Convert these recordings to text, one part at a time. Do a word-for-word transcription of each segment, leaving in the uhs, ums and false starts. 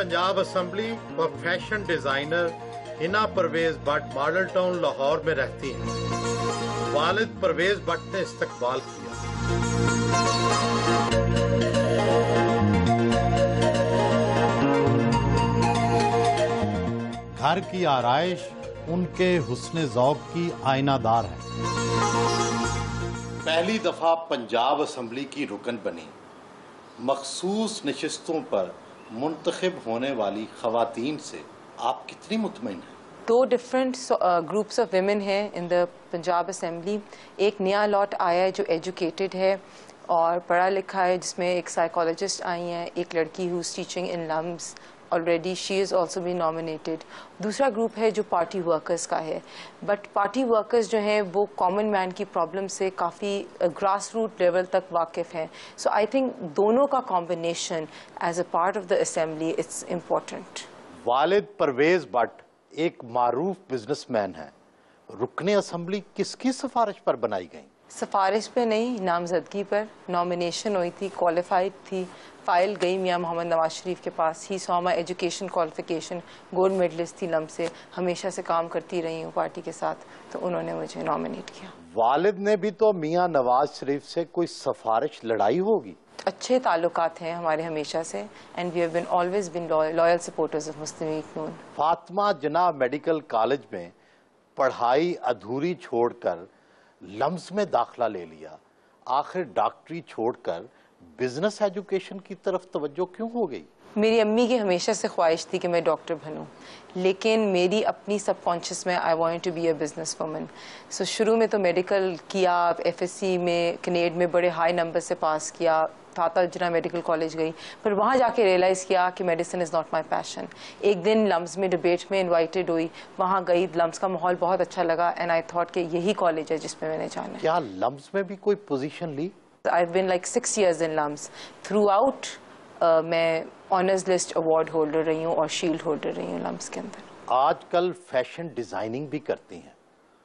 Punjab assembly व fashion designer Hina Parvez Bhatt model town Lahore में रहती हैं। वालिद परवेज भट्ट ने इस्तकबाल किया। घर की आराइश उनके हुस्न ज़ौक़ की आईनादार है। पहली दफा पंजाब असम्बली की रुकन बनी। मखसूस नशिस्तों पर मुंतखब होने वाली खवातीन से आप कितनी मुतमईन हैं? दो डिफरेंट ग्रुप्स ऑफ विमेन हैं इन द पंजाब असम्बली। एक नया लॉट आया है जो एजुकेटेड है और पढ़ा लिखा है, जिसमें एक साइकोलॉजिस्ट आई हैं, एक लड़की who's teaching in LUMS already, she is also be nominated. दूसरा ग्रुप है जो पार्टी वर्कर्स का है, बट पार्टी वर्कर्स जो हैं वो कॉमन मैन की प्रॉब्लम से काफ़ी ग्रास रूट लेवल तक वाकिफ़ हैं। सो आई थिंक दोनों का combination as a part of the assembly it's important. वालिद परवेज भट्ट एक मारूफ बिजनेसमैन है। रुकने असम्बली किसकी सिफारिश पर बनाई गई? सिफारिश पे नहीं, नामजदगी पर। नॉमिनेशन हुई थी, क्वालिफाइड थी, फाइल गई मियाँ मोहम्मद नवाज शरीफ के पास। He saw my education qualification, gold medalist थी लम्ब से, हमेशा से काम करती रही हूँ पार्टी के साथ, तो उन्होंने मुझे नॉमिनेट किया। वालिद ने भी तो मियाँ नवाज शरीफ से कोई सिफारिश लड़ाई होगी? अच्छे ताल्लुकात हैं हमारे हमेशा से, and we have been always been loyal supporters of Muslim League Noon. Fatima Jinnah medical college में पढ़ाई अधूरी छोड़कर लम्स में दाखिला ले लिया, आखिर डॉक्टरी छोड़कर बिजनेस एजुकेशन की तरफ तवज्जो क्यों हो गई? मेरी अम्मी की हमेशा से ख्वाहिश थी कि मैं डॉक्टर बनूं, लेकिन मेरी अपनी सबकॉन्शियस में I want to be a business woman. So शुरू में तो मेडिकल किया, एफएससी में कनेड में बड़े हाई नंबर से पास किया, थाता जिना मेडिकल कॉलेज गई, पर वहाँ जाके रियलाइज़ किया कि medicine is not my passion. एक दिन लम्स में डिबेट में इनवाइटेड हुई, वहाँ गई, लम्स का माहौल बहुत अच्छा लगा एंड आई थॉट कि यही कॉलेज है जिसमें मैंने जाना है। क्या लम्स में भी कोई पोजीशन ली? I have been like six years in LUMS. Throughout मैं ऑनर्स लिस्ट अवार्ड होल्डर रही हूँ और शील्ड होल्डर रही हूँ लम्स के अंदर। आजकल फैशन डिजाइनिंग भी करती हैं।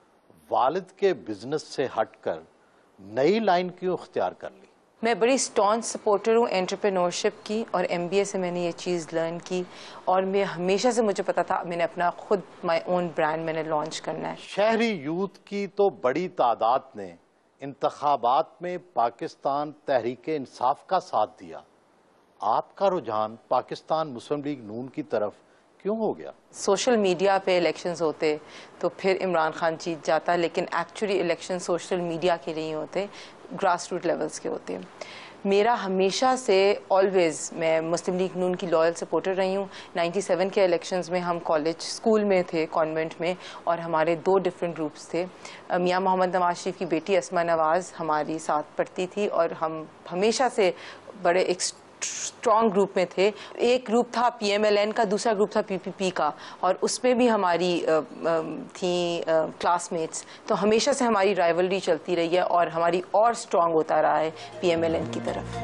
वालिद के बिजनेस से हटकर नई लाइन क्यों इख्तियार कर ली? मैं बड़ी स्टॉन्च सपोर्टर हूँ एंटरप्रेन्योरशिप की, और एमबीए से मैंने ये चीज़ लर्न की, और मैं हमेशा से मुझे पता था मैंने अपना खुद माई ओन ब्रांड मैंने लॉन्च करना है। शहरी यूथ की तो बड़ी तादाद ने इंतखाबात में पाकिस्तान तहरीक इंसाफ का साथ दिया। आपका रुझान पाकिस्तान मुस्लिम लीग नून की तरफ क्यों हो गया? सोशल मीडिया पे इलेक्शंस होते तो फिर इमरान खान जीत जाता, लेकिन एक्चुअली इलेक्शन सोशल मीडिया के नहीं होते, ग्रास रूट लेवल्स के होते हैं। मेरा हमेशा से ऑलवेज मैं मुस्लिम लीग नून की लॉयल सपोर्टर रही हूँ। सत्तानवे के इलेक्शंस में हम कॉलेज स्कूल में थे, कॉन्वेंट में, और हमारे दो डिफरेंट ग्रुप्स थे। मियाँ मोहम्मद नवाज शरीफ की बेटी अस्मा नवाज हमारी साथ पढ़ती थी, और हम हमेशा से बड़े एक स्ट्रॉन्ग ग्रुप में थे। एक ग्रुप था पीएमएलएन का, दूसरा ग्रुप था पीपीपी का, और उसमें भी हमारी आ, आ, थी क्लासमेट्स। तो हमेशा से हमारी राइवलरी चलती रही है और हमारी और स्ट्रॉन्ग होता रहा है पीएमएलएन की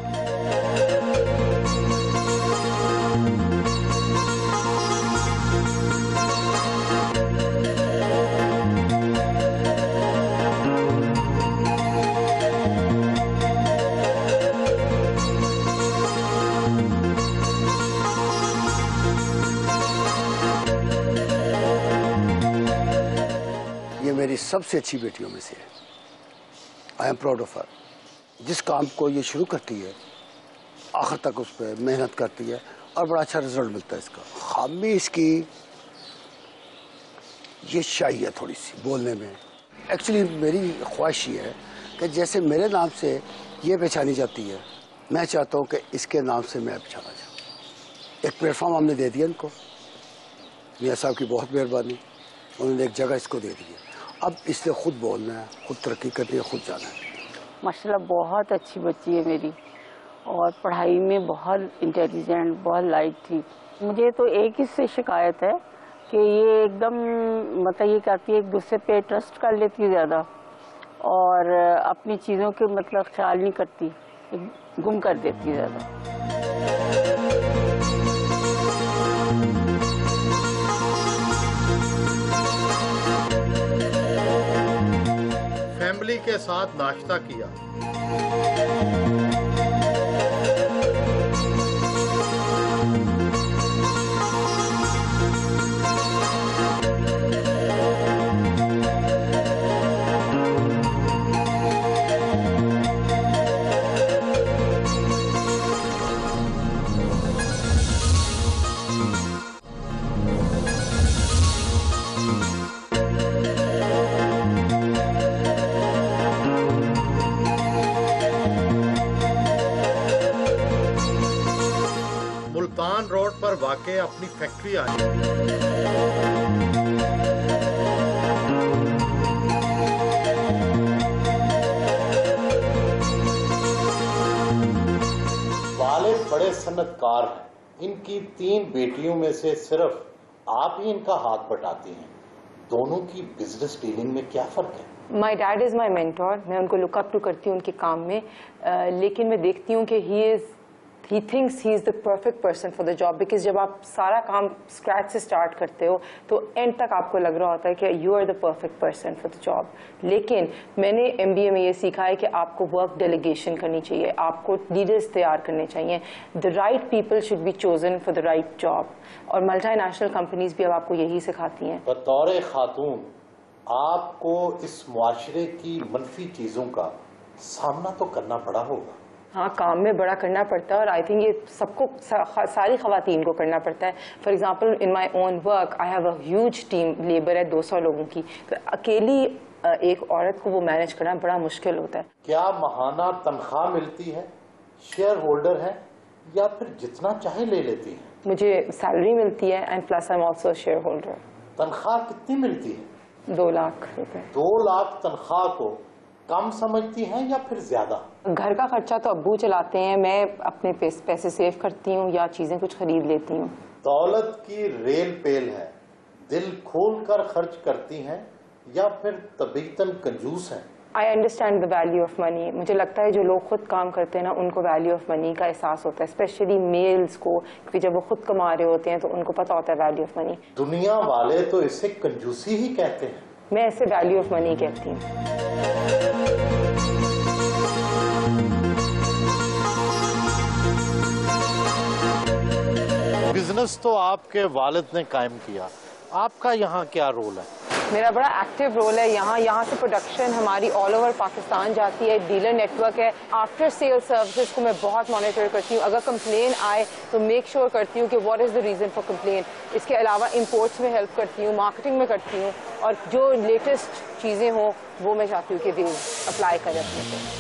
तरफ। मेरी सबसे अच्छी बेटियों में से है। I am proud of her. जिस काम को ये शुरू करती है आखिर तक उस पर मेहनत करती है और बड़ा अच्छा रिजल्ट मिलता है इसका। खामी इसकी ये शाही है थोड़ी सी बोलने में। एक्चुअली मेरी ख्वाहिश ये है कि जैसे मेरे नाम से ये पहचानी जाती है, मैं चाहता हूँ कि इसके नाम से मैं पहचाना जाऊँ। एक प्लेटफॉर्म हमने दे दिया इनको, मियाँ साहब की बहुत मेहरबानी, उन्होंने एक जगह इसको दे दी है। अब इसने खुद बोलना है, खुद तरक्की करनी है, खुद जाना है। माशाल्लाह बहुत अच्छी बच्ची है मेरी, और पढ़ाई में बहुत इंटेलिजेंट, बहुत लाइट थी। मुझे तो एक ही से शिकायत है कि ये एकदम मतलब ये कहती है एक दूसरे पे ट्रस्ट कर लेती है ज़्यादा, और अपनी चीज़ों के मतलब ख्याल नहीं करती, गुम कर देती है ज़्यादा। फैमिली के साथ नाश्ता किया। के अपनी फैक्ट्री आ जाए। वालिद बड़े सन्नतकार हैं। इनकी तीन बेटियों में से सिर्फ आप ही इनका हाथ बटाती हैं। दोनों की बिजनेस डीलिंग में क्या फर्क है? My dad is my mentor. मैं उनको लुक अप टू करती हूँ उनके काम में, uh, लेकिन मैं देखती हूँ कि he is he thinks he is the perfect person for the job. Because जब आप सारा काम स्क्रैच से स्टार्ट करते हो तो एंड तक आपको लग रहा होता है कि you are the perfect person for the job. लेकिन मैंने एम बी ए में ये सीखा है कि आपको वर्क डेलीगेशन करनी चाहिए, आपको लीडर्स तैयार करने चाहिए। The right people should be chosen for the right job. और मल्टी नेशनल कंपनीज भी अब आपको यही सिखाती हैं। बतौर खातून आपको इस मुआशरे की मनफी चीज़ों का सामना तो करना पड़ा होगा। हाँ, काम में बड़ा करना पड़ता है और आई थिंक ये सबको सा, सारी खवातीन को करना पड़ता है। For example in my own work I have a huge team, labour है दो सौ लोगों की, तो अकेली एक औरत को वो मैनेज करना बड़ा मुश्किल होता है। क्या माहाना तनख्वाह मिलती है, शेयर होल्डर है या फिर जितना चाहे ले लेती है? मुझे सैलरी मिलती है and plus I am also shareholder. तनख्वाह कितनी मिलती है? दो लाख रुपए। दो लाख तनख्वाह को कम समझती हैं या फिर ज्यादा? घर का खर्चा तो अब्बू चलाते हैं, मैं अपने पैसे सेव करती हूँ या चीजें कुछ खरीद लेती हूँ। दौलत की रेल पेल है, दिल खोल कर खर्च करती हैं या फिर तबीयतन कंजूस हैं? I understand the value of money. मुझे लगता है जो लोग खुद काम करते हैं ना उनको वैल्यू ऑफ मनी का एहसास होता है, स्पेशली मेल्स को, क्योंकि जब वो खुद कमा रहे होते हैं तो उनको पता होता है वैल्यू ऑफ मनी। दुनिया वाले तो इसे कंजूसी ही कहते हैं, मैं इसे वैल्यू ऑफ मनी कहती हूँ। बिजनेस तो आपके वालिद ने कायम किया, आपका यहाँ क्या रोल है? मेरा बड़ा एक्टिव रोल है यहाँ। यहाँ से प्रोडक्शन हमारी ऑल ओवर पाकिस्तान जाती है, डीलर नेटवर्क है। आफ्टर सेल सर्विसेज को मैं बहुत मॉनिटर करती हूँ। अगर कंप्लेन आए तो मेक श्योर करती हूँ कि what is the reason for complain. इसके अलावा इंपोर्ट्स में हेल्प करती हूँ, मार्केटिंग में करती हूँ, और जो लेटेस्ट चीज़ें हों वो मैं चाहती हूँ कि वे अप्लाई करें अपने से।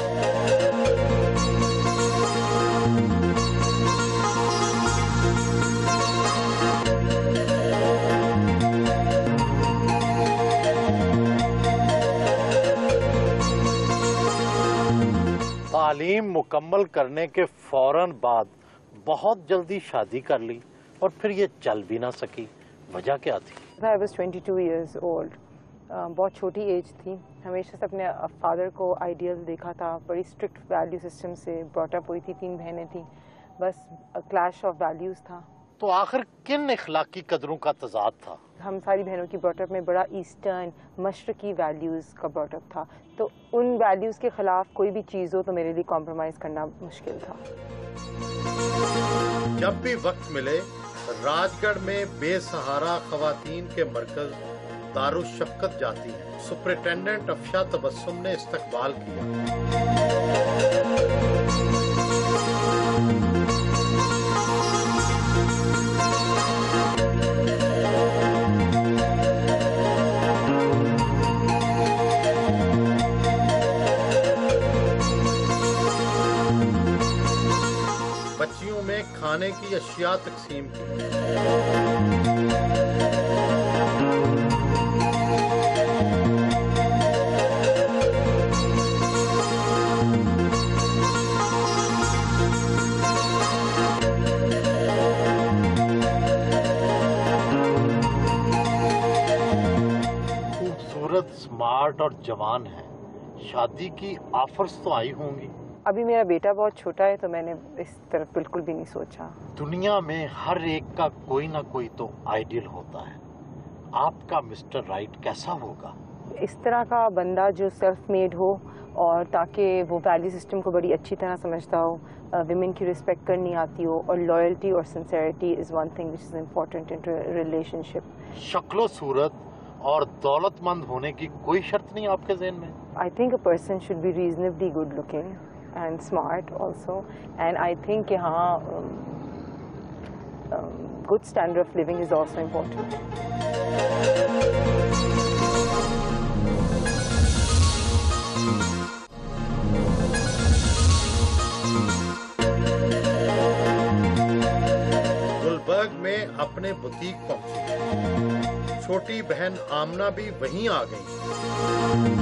तालीम मुकम्मल करने के फौरन बाद बहुत जल्दी शादी कर ली और फिर ये चल भी ना सकी, वजह क्या थी? I was twenty-two years old. uh, बहुत छोटी एज थी। हमेशा से अपने फादर को आइडियल देखा था, बड़ी स्ट्रिक्ट वैल्यू सिस्टम से ब्रॉटअप हुई थी, तीन बहनें थी, बस क्लैश ऑफ वैल्यूज़ था। तो आखिर किन इखलाकी कदरों का तजाद था? हम सारी बहनों की ब्रॉटअप में बड़ा ईस्टर्न मशरकी वैल्यूज़ का ब्रॉटअप था, तो उन वैल्यूज़ के खिलाफ कोई भी चीज़ हो तो मेरे लिए कॉम्प्रोमाइज़ करना मुश्किल था। जब भी वक्त मिले राजगढ़ में बेसहारा खवातीन के मरकज दारुल शफ़क़त जाती हैं। सुपरिटेंडेंट अफशा तबस्सुम ने इस्तकबाल किया। बच्चियों में खाने की अशिया तकसीम की। खूबसूरत, स्मार्ट और जवान है, शादी की ऑफर्स तो आई होंगी? अभी मेरा बेटा बहुत छोटा है तो मैंने इस तरफ बिल्कुल भी नहीं सोचा। दुनिया में हर एक का कोई ना कोई तो आइडियल होता है, आपका मिस्टर राइट कैसा होगा? इस तरह का बंदा जो सेल्फ मेड हो और ताकि वो वैल्यू सिस्टम को बड़ी अच्छी तरह समझता हो, विमेन की रिस्पेक्ट करनी आती हो, और लॉयल्टी और sincerity is one thing which is important in relationship. शक्लो सूरत और दौलतमंद होने की कोई शर्त नहीं आपके ज़हन में? I think a person should be reasonably good looking and smart also, and I think यहाँ um, um, good standard of living is also important. Gulberg अपने बुटीक पहुंची। छोटी बहन आमना भी वहीं आ गई।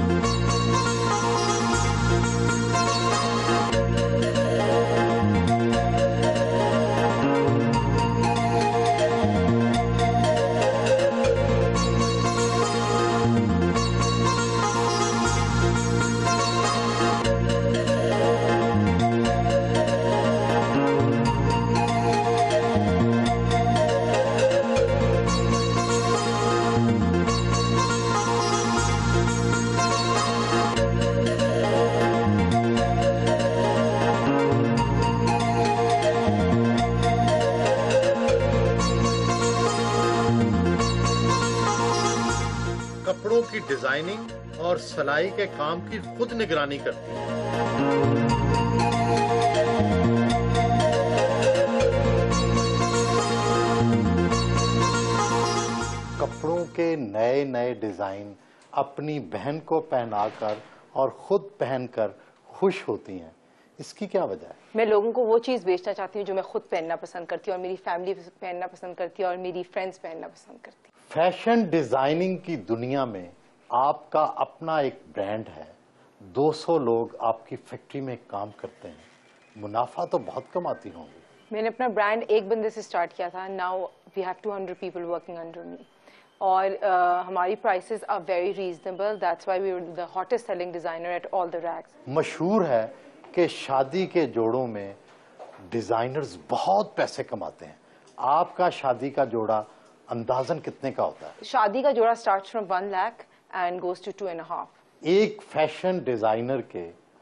कपड़ों की डिजाइनिंग और सिलाई के काम की खुद निगरानी करती है। कपड़ों के नए नए डिजाइन अपनी बहन को पहनाकर और खुद पहनकर खुश होती हैं। इसकी क्या वजह है? मैं लोगों को वो चीज़ बेचना चाहती हूँ जो मैं खुद पहनना पसंद करती हूँ और मेरी फैमिली पहनना पसंद करती है और मेरी फ्रेंड्स पहनना पसंद करती है। फैशन डिजाइनिंग की दुनिया में आपका अपना एक ब्रांड है। दो सौ लोग आपकी फैक्ट्री में काम करते हैं। मुनाफा तो बहुत कमाती होंगी। मैंने अपना ब्रांड एक बंदे से स्टार्ट किया था। Now we have two hundred people working under me और uh, हमारी prices are very reasonable. That's why we are the hottest selling designer at all the racks. मशहूर है कि शादी के जोड़ों में डिजाइनर्स बहुत पैसे कमाते हैं। आपका शादी का जोड़ा अंदाजन कितने का होता है? शादी का जोड़ा starts from one lakh and goes to two and half. एक फैशन डिजाइनर के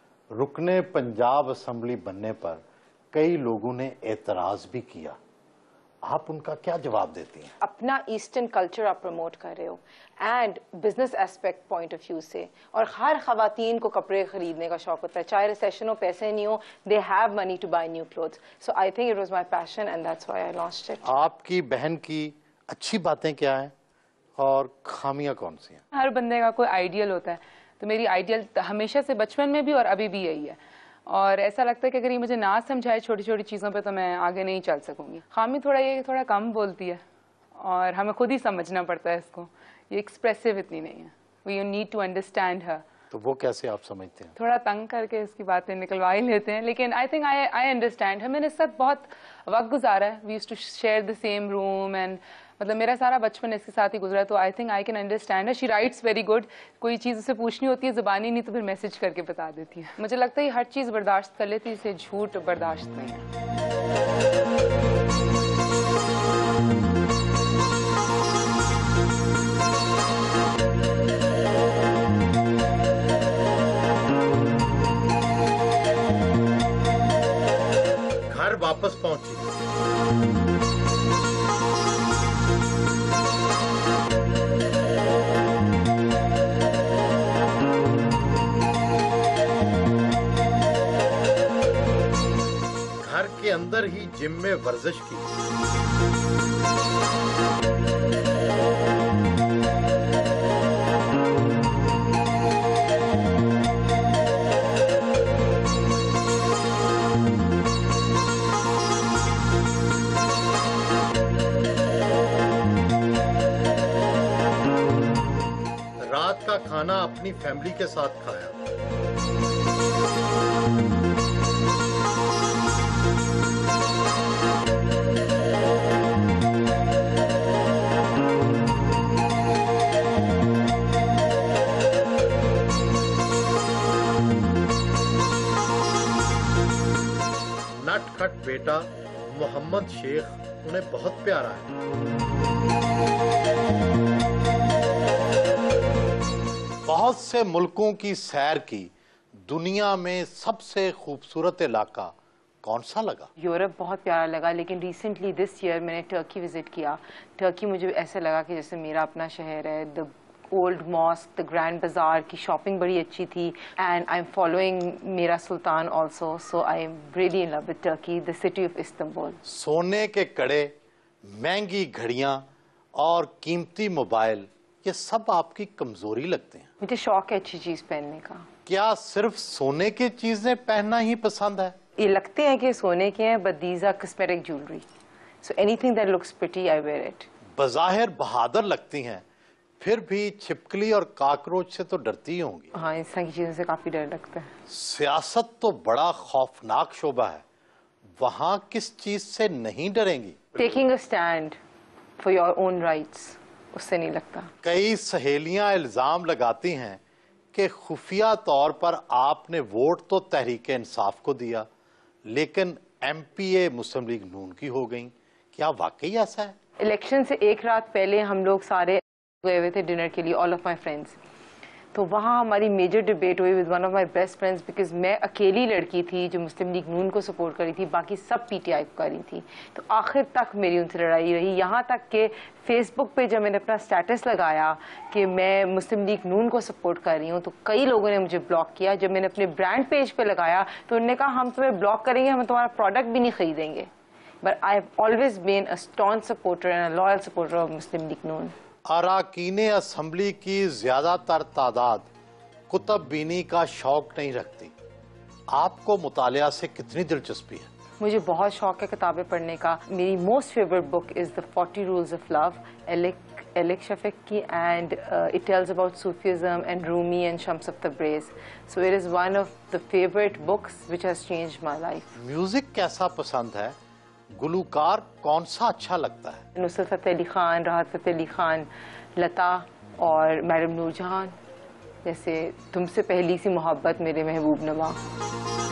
रुकने पंजाब असेंबली बनने पर कई लोगों ने एतराज भी किया। आप उनका क्या जवाब देती हैं? अपना ईस्टर्न कल्चर आप प्रमोट कर रहे हो and business aspect point of view से, और हर खवातीन को कपड़े खरीदने का शौक होता है, चाहे रिसेशन हो, पैसे नहीं हो, they have money to buy new clothes. So I think it was my passion and that's why I launched it. आपकी बहन की अच्छी बातें क्या हैं और खामियां कौन सी हैं? हर बंदे का कोई आइडियल होता है, तो मेरी आइडियल हमेशा से बचपन में भी और अभी भी यही है। और ऐसा लगता है कि अगर ये मुझे ना समझाए छोटी छोटी चीज़ों पे तो मैं आगे नहीं चल सकूंगी। खामी थोड़ा ये थोड़ा कम बोलती है और हमें खुद ही समझना पड़ता है इसको। ये एक्सप्रेसिव इतनी नहीं है। We need to understand her. तो वो कैसे आप समझते हैं? थोड़ा तंग करके इसकी बातें निकलवा ही लेते हैं, लेकिन आई थिंक आई आई अंडरस्टैंड है। मैंने इसके साथ बहुत वक्त गुजारा है। We used to share the same room and मतलब मेरा सारा बचपन इसके साथ ही गुजरा है, तो I think I can understand है। She writes very good. कोई चीज़ उसे पूछनी होती है ज़ुबानी नहीं तो फिर मैसेज करके बता देती है। मुझे लगता है हर चीज़ बर्दाश्त कर लेती है, इसे झूठ बर्दाश्त नहीं है। घर वापस पहुंची। घर के अंदर ही जिम में वर्जिश की। रात का खाना अपनी फैमिली के साथ खाया। नटखट बेटा मोहम्मद शेख उन्हें बहुत प्यारा है। बहुत से मुल्कों की सैर की। दुनिया में सबसे खूबसूरत इलाका कौन सा लगा? यूरोप बहुत प्यारा लगा, लेकिन रिसेंटली दिस ईयर मैंने टर्की विजिट किया। टर्की मुझे ऐसे लगा कि जैसे मेरा अपना शहर है। The old mosque, the Grand Bazaar की शॉपिंग बड़ी अच्छी थी and I am following Mera Sultan also, so I am really in love with Turkey, the city of Istanbul. सोने के कड़े, महंगी घड़ियां और कीमती मोबाइल, ये सब आपकी कमजोरी लगते हैं? मुझे शौक है अच्छी चीज पहनने का। क्या सिर्फ सोने की चीजें पहनना ही पसंद है? ये लगते हैं कि सोने के हैं, but these are cosmetic jewellery. So anything that looks pretty, I wear it. बज़ाहिर बहादुर लगती हैं, फिर भी छिपकली और काकरोच से तो डरती होंगी। हाँ, इस तरह की चीज़ों से काफ़ी डर लगता है। सियासत तो बड़ा खौफनाक शोबा है, वहाँ किस चीज़ से नहीं डरेंगी? Taking a stand for your own rights, उससे नहीं लगता। कई सहेलियां इल्ज़ाम लगाती हैं कि खुफिया तौर पर आपने वोट तो तहरीक इंसाफ को दिया, लेकिन M P A Muslim League Noon की हो गई। क्या वाकई ऐसा है? इलेक्शन से एक रात पहले हम लोग सारे गए हुए थे डिनर के लिए, ऑल ऑफ माई फ्रेंड्स। तो वहाँ हमारी मेजर डिबेट हुई with one of my best friends, because मैं अकेली लड़की थी जो मुस्लिम लीग नून को सपोर्ट करी थी, बाकी सब पी टी आई को करी थी। तो आखिर तक मेरी उनसे लड़ाई रही, यहाँ तक कि फेसबुक पे जब मैंने अपना स्टेटस लगाया कि मैं मुस्लिम लीग नून को सपोर्ट कर रही हूँ, तो कई लोगों ने मुझे ब्लॉक किया। जब मैंने अपने ब्रांड पेज पे लगाया तो उन्होंने कहा हम तुम्हें ब्लॉक करेंगे, हम तुम्हारा प्रोडक्ट भी नहीं खरीदेंगे। But I have always been a staunch supporter and a loyal supporter of Muslim League Noon. अरकान असम्बली की ज्यादातर तादाद कुतुब बीनी का शौक नहीं रखती। आपको मुतालिया से कितनी दिलचस्पी है? मुझे बहुत शौक है किताबें पढ़ने का। मेरी most favourite book is the forty rules of love, Elif Shafak की, and it tells about Sufism and Rumi and Shams of Tabriz. So it is one of the favourite books which has changed my life. Music कैसा पसंद है? गुलूकार कौन सा अच्छा लगता है? नुसरत फ़तेह अली खान, राहत फ़तेह अली खान, लता और मैडम नूरजहां, जैसे तुमसे पहली सी मोहब्बत मेरे महबूब नवा।